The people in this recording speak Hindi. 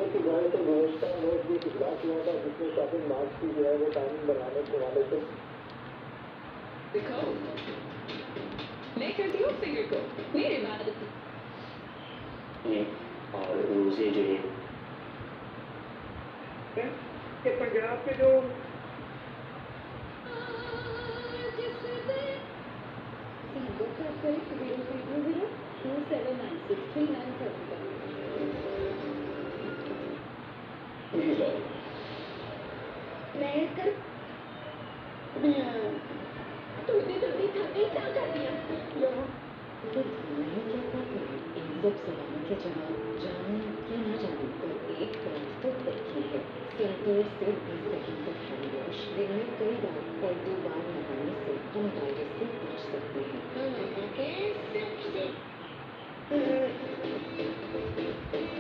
की जाए तो गुज़श्ता नोट भी इजलास हुआ था जिसमें शॉपिंग मार्ट की जो है वो टाइमिंग बढ़ाने के वाले से दिखाओ, मैं करती हूँ फिंगर को मेरे बाद और रोजे जो है कि पंजाब के जो के जवाब जाने या ना जाने पर एक बात तो तय की है। सिंपल से 20 सेकंड तक हैंड वॉश दिन में कई बार और 2 बार लगाने से हम वायरस से बच सकते हैं।